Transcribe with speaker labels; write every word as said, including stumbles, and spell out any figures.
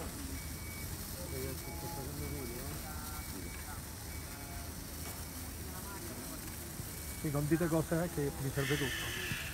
Speaker 1: Sì, non dite cose che mi serve tutto.